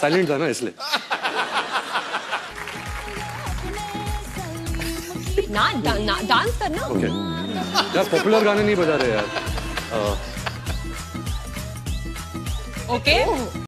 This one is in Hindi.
साइलेंट था ना इसलिए। डांस करना। ओके यार पॉपुलर गाने नहीं बजा रहे यार। ओके